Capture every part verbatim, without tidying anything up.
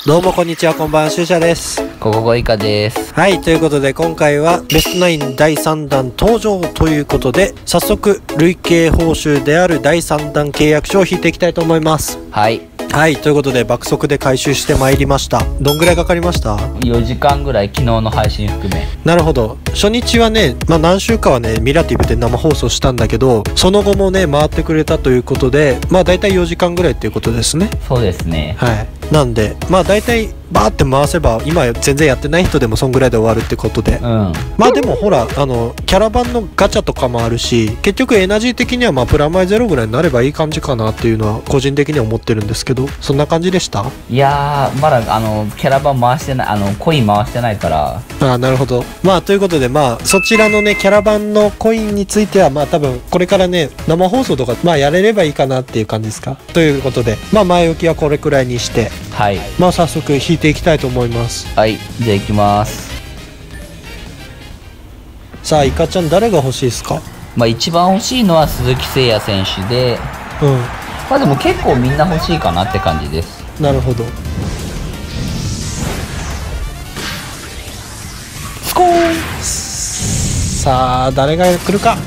どうもこんにちは、こんばんは、しゅうしゃです。 ここご以下です。 はい、ということで今回はベストナインだいさんだん登場ということで、早速累計報酬であるだいさんだん契約書を引いていきたいと思います。 はいはい、ということで爆速で回収してまいりました。どんぐらいかかりました？ よじかんぐらい、昨日の配信含め。 なるほど。初日はね、まあ何週かはねミラティブで生放送したんだけど、その後もね回ってくれたということで、まあ大体よじかんぐらいっていうことですね。 そうですね。 はい、なんでまあ大体バーって回せば、今全然やってない人でもそんぐらいで終わるってことで、 うん、 まあでもほら、あのキャラバンのガチャとかもあるし、結局エナジー的にはまあプラマイゼロぐらいになればいい感じかなっていうのは個人的には思ってるんですけど、そんな感じでした？ いやー、まだあのキャラバン回してない、あのコイン回してないから。 ああ、なるほど。まあということで、まあそちらのねキャラバンのコインについてはまあ多分これからね生放送とかまあやれればいいかなっていう感じですか。ということで、まあ前置きはこれくらいにして、 はい、 まあ早速引いていきたいと思います。 はい、じゃあ行きます。 さあ、イカちゃん誰が欲しいですか？ まあ一番欲しいのは鈴木誠也選手で、 うん、 まあでも結構みんな欲しいかなって感じです。 なるほど。 スコーン。 さあ誰が来るか。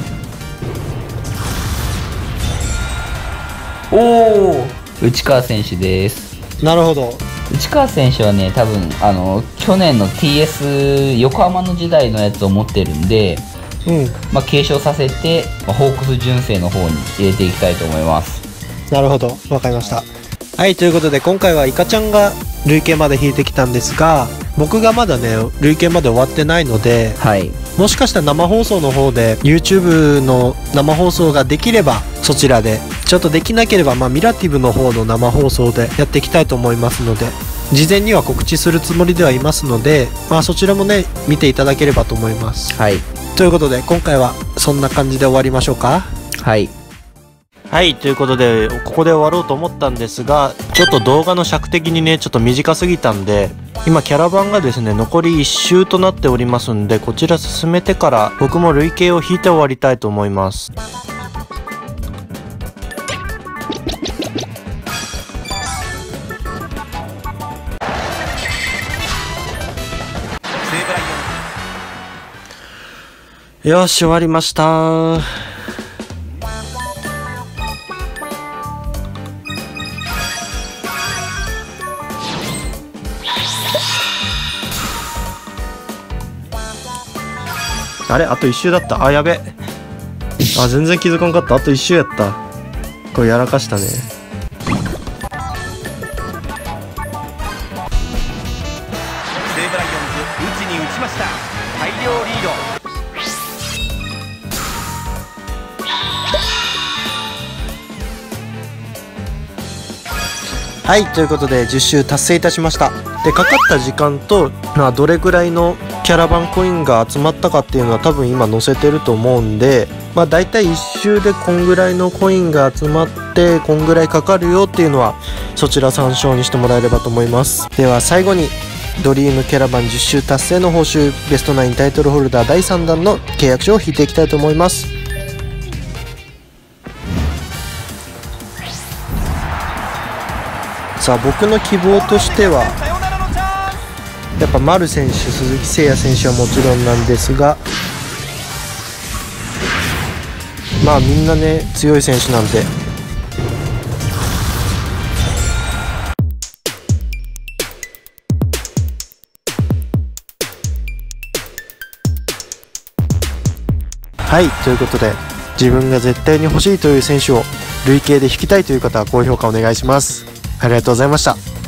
おお、内川選手です。 なるほど。 内川選手はね、多分あの去年の ティーエス 横浜の時代のやつを持ってるんで、 うん、 まあ、継承させて、まあ、ホークス純正の方に入れていきたいと思います。 なるほど、わかりました。はい、ということで今回はイカちゃんが累計まで引いてきたんですが、僕がまだね累計まで終わってないので、 はい、 もしかしたら生放送の方で YouTube の生放送ができればそちらで、ちょっとできなければまあミラティブの方の生放送でやっていきたいと思いますので、事前には告知するつもりではいますので、まあそちらもね見ていただければと思います。 はい、 ということで今回はそんな感じで終わりましょうか。 はいはい、ということでここで終わろうと思ったんですが、ちょっと動画の尺的にねちょっと短すぎたんで、今キャラバンがですね残りいっ周となっておりますんで、こちら進めてから僕も累計を引いて終わりたいと思います。よし、終わりました。あれ、あと一周だった。あ、やべ。あ、全然気づかんかった。あと一周やった。これやらかしたね。 西武ライオンズ、打ちに打ちました。大量リード。 はい、ということでじゅっ周達成いたしました。で、かかった時間と、まあ、どれぐらいのキャラバンコインが集まったかっていうのは多分今載せてると思うんで、まあ大体いっ周でこんぐらいのコインが集まってこんぐらいかかるよっていうのはそちら参照にしてもらえればと思います。では最後にドリームキャラバンじゅっ周達成の報酬、ベストナインタイトルホルダーだいさんだんの契約書を引いていきたいと思います。さあ、僕の希望としてはやっぱ丸選手、鈴木誠也選手はもちろんなんですが、まあみんなね強い選手なんで、はい、ということで自分が絶対に欲しいという選手を累計で引きたいという方は高評価お願いします。ありがとうございました。